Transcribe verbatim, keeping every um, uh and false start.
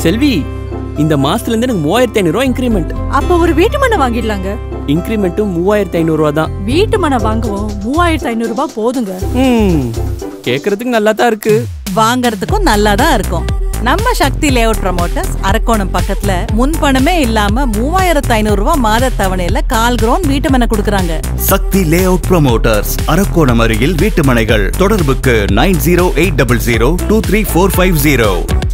செல்வி, இந்த மாசத்துல இருந்து எனக்கு மூவாயிரத்தி ஐநூறு ரூபாய் இன்கிரிமெண்ட். அப்ப ஒரு வீட்டு மனை வாங்கிடலாங்க. இன்கிரிமெண்ட்டும் மூவாயிரத்தி ஐநூறு ரூபா தான். வீட்டு மனை வாங்குவோம், மூவாயிரத்தி ஐநூறு ரூபாய் போதுங்க. ம், கேக்குறதுக்கு நல்லா தான் இருக்கு, வாங்கறதுக்கும் நல்லா தான் இருக்கும். நம்ம சக்தி லேஅவுட் ப்ரமோட்டர்ஸ் அரக்கோணம் பக்கத்துல முன்பணமே இல்லாம மூவாயிரத்து ஐநூறு ரூபாய் மாத தவணையில கால் கிரவுண்ட் வீட்டு மனை கொடுக்கறாங்க. சக்தி லேஅவுட் ப்ரமோட்டர்ஸ் அரக்கோணம் அருகில் வீட்டு மனைகள். தொடர்புக்கு nine zero eight zero zero two three four five zero.